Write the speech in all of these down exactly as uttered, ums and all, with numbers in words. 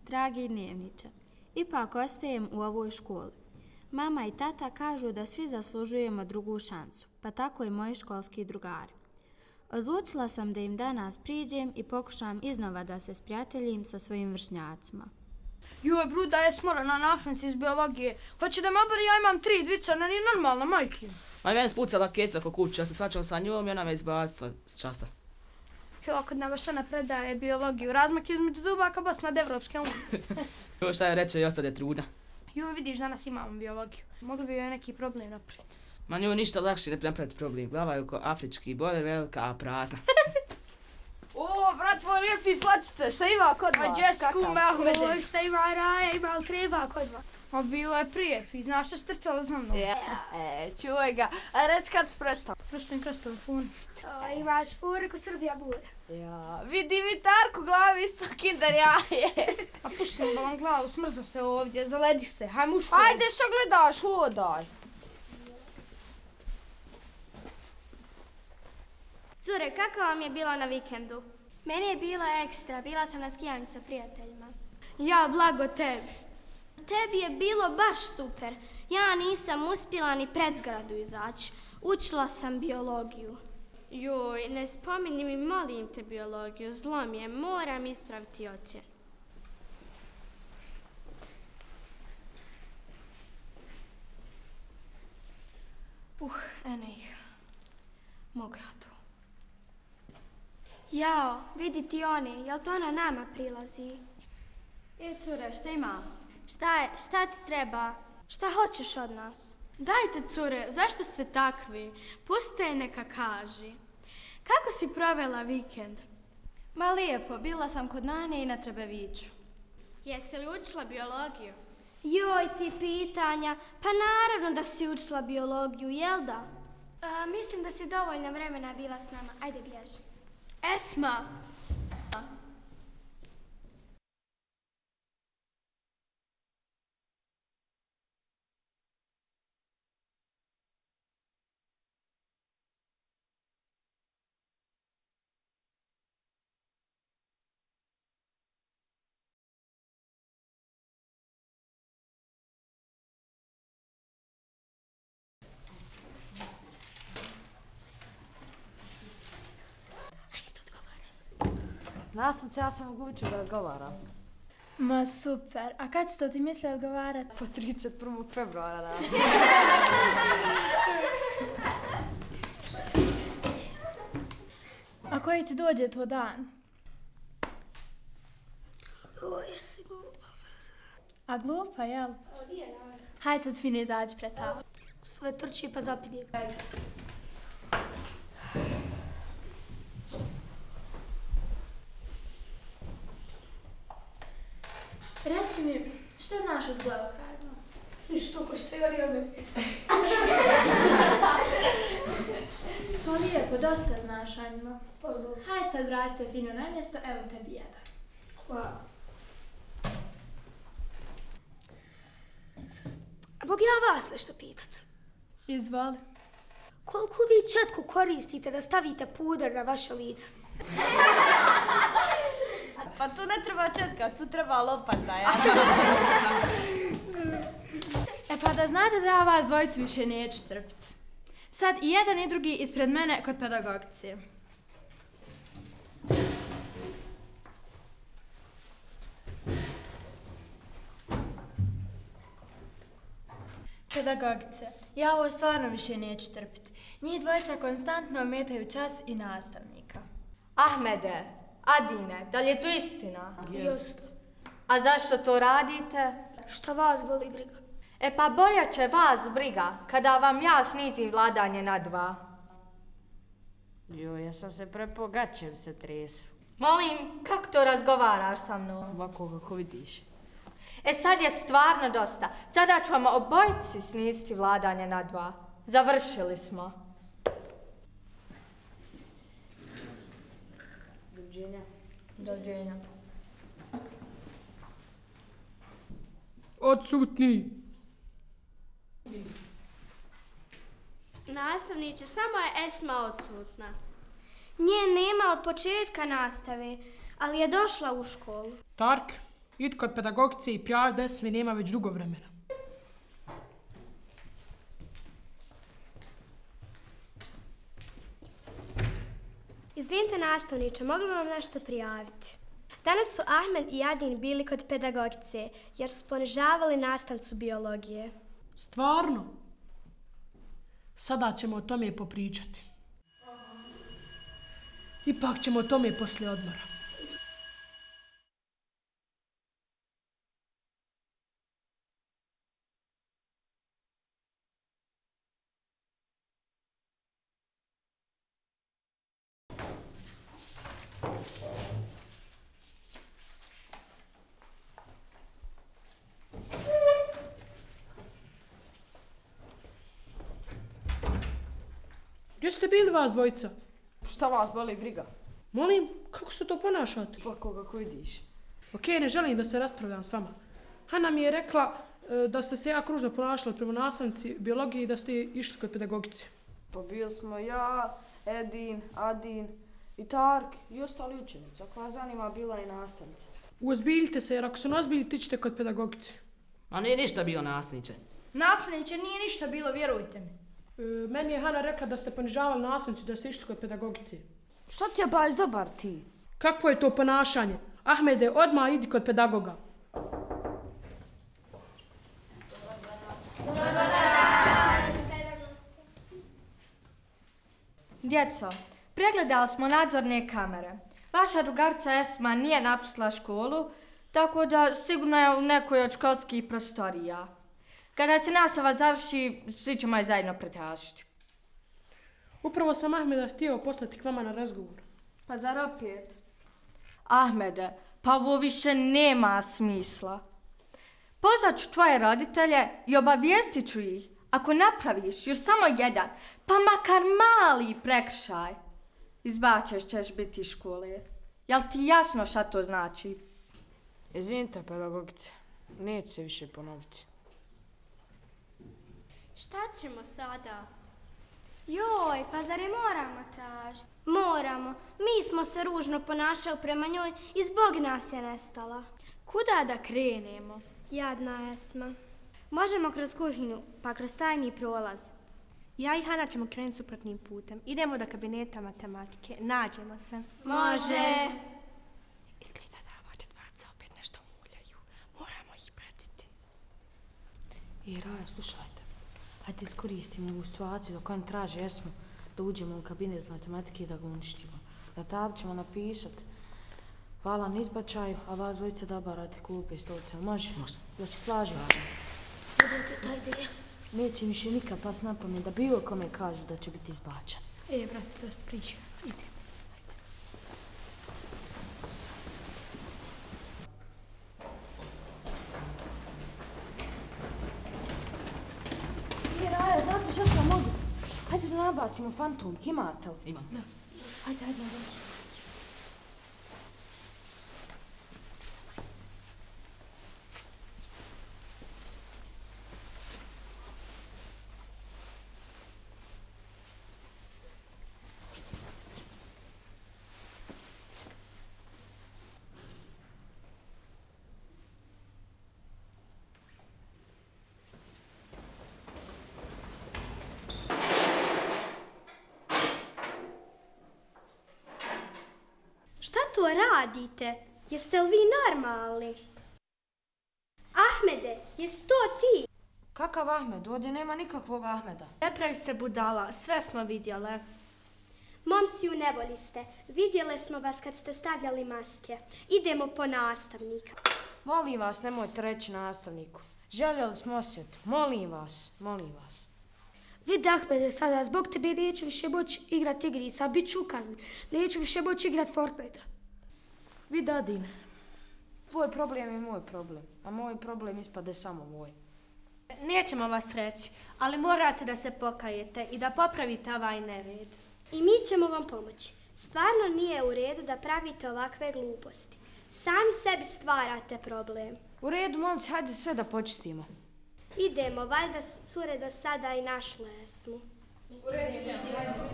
dragi dnevniče, ipak ostajem u ovoj školi. Mama i tata kažu da svi zaslužujemo drugu šansu, pa tako i moji školski drugari. Odlučila sam da im danas priđem i pokušam iznova da se sprijateljim sa svojim vršnjacima. Joj, bruda, je smora na nastavnici iz biologije. Hoće da me obori, ja imam tri dvica, ona nije normalna, majke. Ma meni spucala keca ko kuća, ja se svačam sa njom i ona me izbacila s časa. Jo, kod nama što ona predaje biologiju, razmak između zubaka baš nad Evropske unije. Jo, šta je reče i ostade trudna. Jo, vidiš, danas imamo biologiju. Mogli bi joj neki problem napraviti. Ma njoj ništa lakše ne napraviti problem. Glava je oko afrički bojer velika, a prazna. O, brat, tvoj lijepi plačice, šta ima kod vas? A džesku, Mehmede. O, šta ima raja, ima li treba kod vas? A bilo je prije, i znaš što strčala za mnom. Ja, e, čuvaj ga. A reć kad si prestao? Prostojim kroz telefon. To, imaš fure ko Srbija bude. Ja, vidi mi Tarku glavi isto kinder jaje. A pušti mi balan glavu, smrzam se ovdje, zaledi se, hajmo u školu. Ajde, što gledaš, hodaj. Cure, kako vam je bilo na vikendu? Meni je bilo ekstra, bila sam na skijanju sa prijateljima. Ja, blago tebi. Tebi je bilo baš super. Ja nisam uspjela ni pred zgradu izaći. Učila sam biologiju. Joj, ne spominji mi, molim te, biologiju. Zlo mi je, moram ispraviti ocjenu. Uh, ene ih. Mogu ja to. Jao, vidi ti oni, jel to ona nama prilazi? E, cure, šta ima? Šta je, šta ti treba? Šta hoćeš od nas? Dajte, cure, zašto ste takvi? Pustite je neka kaži. Kako si provela vikend? Ma lijepo, bila sam kod Nane i na Trebeviću. Jesi li učila biologiju? Joj, ti pitanja. Pa naravno da si učila biologiju, jel da? A, mislim da si dovoljno vremena bila s nama. Ajde, bježi. Esma! Nastavnice, ja sam odlučio da odgovaram. Ma super, a kad si to ti misli odgovarati? Pa trideset prvog februara nastavnice. A koji ti dođe to dan? O, jesi glupa. A glupa, jel? Hajde sad fino izađi pred tamo. Sve trči pa zapinje. Reci mi, šta znaš o zgleukarima? Što ko što je li one? Pa lijepo, dosta znaš o njima. Pozor. Hajde sad vrati se fino na mjesto, evo tebi jedan. Hvala. A mogu ja vas nešto pitat? Izvoli. Koliko vi četku koristite da stavite puder na vaše lice? Pa tu ne treba četka, tu treba lopata, ja. E pa da znate da ja vas dvojicu više neću trpiti. Sad i jedan i drugi ispred mene kod pedagogice. Pedagogice, ja ovo stvarno više neću trpiti. Njih dvojica konstantno ometaju čas i nastavnika. Ahmede, Adine, da li je to istina? Just. A zašto to radite? Šta vas boli briga? E pa bolje će vas briga kada vam ja snizim vladanje na dva. Joj, ja sam se prepo gaćem se tresu. Molim, kako to razgovaraš sa mnom? Ovako kako vidiš. E sad je stvarno dosta. Sada ću vam obojici sniziti vladanje na dva. Završili smo. Doviđenja. Doviđenja. Odsutni. Nastavniče, samo je Esma odsutna. Nje nema od početka nastave, ali je došla u školu. Tark, Idi kod pedagogice i prijavi da Esme nema već dugo vremena. Izvinite nastavniče, mogu li vam nešto prijaviti? Danas su Ahmed i Adin bili kod pedagogice jer su ponižavali nastavnicu biologije. Stvarno? Sada ćemo o tome popričati. Ipak ćemo o tome poslije odmora. Gdje ste bili vas dvojica? Šta vas boli briga? Molim, kako se to ponašate? Pa koga ko vidiš? Ok, ne želim da se raspravljam s vama. Hana mi je rekla e, da ste se jako ružno ponašali prema nastavnici biologije i da ste išli kod pedagogice. Pa bili smo ja, Edin, Adin i Tark i ostali učenici. Ako vas zanima, bila i nastavnica. Uozbiljite se jer ako se ne ozbiljite, ti ćete kod pedagogice. A nije ništa bio nastavniče. Nastavniče, nije ništa bilo, vjerujte mi. E, meni je Hana rekla da ste ponižavali nastavnicu, da ste išli kod pedagogice. Šta ti je bajs dobar ti? Kakvo je to ponašanje? Ahmede, odmah idi kod pedagoga. Djeco, pregledali smo nadzorne kamere. Vaša drugarica Esma nije napustila školu, tako da sigurno je u nekoj od školskih prostorija. Kada se nastava završi, svi ćemo je zajedno pretražiti. Upravo sam Ahmeda htio poslati k vama na razgovor. Pa zar opet? Ahmede, pa ovo više nema smisla. Pozvat ću tvoje roditelje i obavijestit ću ih. Ako napraviš još samo jedan, pa makar mali prekršaj, izbačeš ćeš biti iz škole. Jel ti jasno šta to znači? Izvinite, pedagogice. Neće se više ponoviti. Šta ćemo sada? Joj, pa zar je moramo tražiti? Moramo. Mi smo se ružno ponašali prema njoj i zbog nas je nestala. Kuda da krenemo? Jadna Esma. Možemo kroz kuhinju, pa kroz tajni prolaz. Ja i Hana ćemo krenuti suprotnim putem. Idemo do kabineta matematike. Nađemo se. Može. Izgleda da ova četvrca opet nešto muljaju. Moramo ih pratiti. I Raja, slušajte. Hajde iskoristimo ovu situaciju dok on traže Esmu da uđemo u kabinet matematike i da ga uništimo. Na tab ćemo napisat hvala na izbačaju, a vas dvojice da obarate klupe i stolice. Može? Može. Da se slažem? Slažem se. Budete to ideja. Neće mi še nikad pas na pamet da bilo kome kažu da će biti izbačen. E, brate, dosta priča. Ide. I Raja, znate što smo mogu? Hajde da nabacimo fantom, imate li? Imam. Da. Hajde, hajde, hajde. Šta to radite? Jeste li vi normalni? Ahmede, jesi to ti? Kakav Ahmed? Ovdje nema nikakvog Ahmeda. Ne pravi se budala, sve smo vidjele. Momci, u nevolji ste. Vidjele smo vas kad ste stavljali maske. Idemo po nastavnika. Molim vas, nemojte reći nastavniku. Željeli smo osjet. Molim vas, molim vas. Vidi Ahmede, sada zbog tebe neću više moći igrat igrica, bit ću ukazni. Neću više moći igrat Fortnite. Vidi Adin, tvoj problem je moj problem, a moj problem ispade samo moj. Nećemo vas reći, ali morate da se pokajete i da popravite ovaj nered. I mi ćemo vam pomoći. Stvarno nije u redu da pravite ovakve gluposti. Sami sebi stvarate problem. U redu, momci, hajde sve da počistimo. Idemo, valjda su cure do sada i našle Esmu. U redu, idemo, idemo.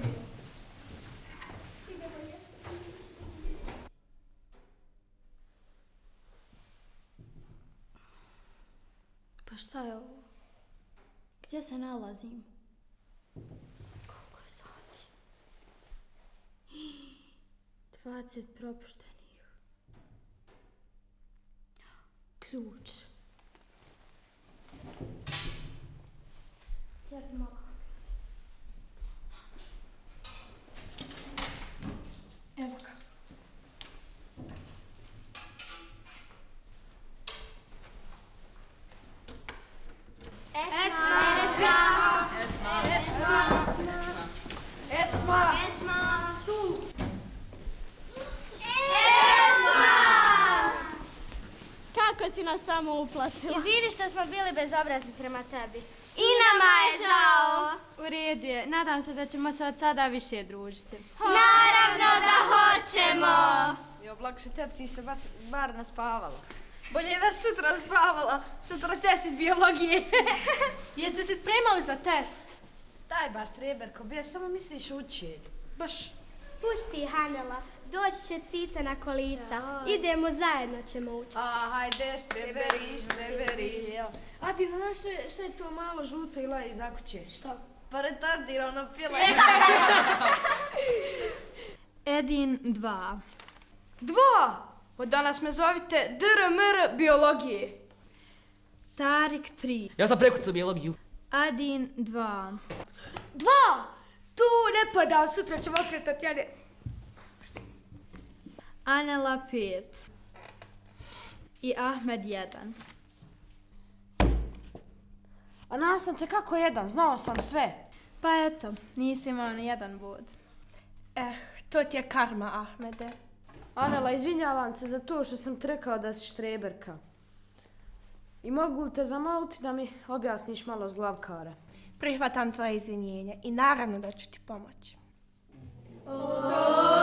Pa šta je ovo? Gdje se nalazim? Koliko je sati? dvadeset propuštenih. Ključ. Gdje bi mogao biti? Evo ga. Esma! Esma! Esma! Esma! Esma! Tu! Esma! Kako si nas samo uplašila? Izvini što smo bili bezobrazni prema tebi. I nama je žao. U redu je. Nadam se da ćemo se od sada više družiti. Naravno da hoćemo. Jo, blag se tebi, ti se bas, bar naspavala. Bolje da sutra spavala. Sutra test iz biologije. Jeste se spremali za test? Daj baš, Treberko, beš, samo misliš o učenju. Baš. Pusti, Hanela. Doći će Cica na kolica. Idemo zajedno ćemo učiti. A, hajde, štreberi, štreberi, jel. A ti znaš šta je to malo žuto i laje iza kuće? Šta? Pa retardirano pila. Edin dva. Dva! Od danas me zovite D R M R biologije. Tarik tri. Ja sam prekucao biologiju. Adin dva. Dva! Tu ne pada, sutra ćemo okretati, Jane. Anela pet. I Ahmed jedan. A nastavnice, kako jedan? Znao sam sve. Pa eto, nisi imao ni jedan bod. Eh, to ti je karma, Ahmede. Anela, izvinjavam se za to što sam ti rekao da si štreberka. I mogu li te zamoliti da mi objasniš malo zglavkara? Prihvatam tvoje izvinjenje i naravno da ću ti pomoći. O!